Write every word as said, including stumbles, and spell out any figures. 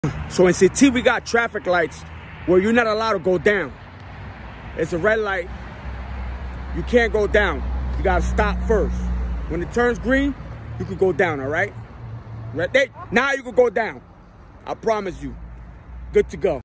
So in C T, we got traffic lights where you're not allowed to go down. It's a red light. You can't go down. You gotta stop first. When it turns green, you can go down, all right? Right there. Now you can go down. I promise you. Good to go.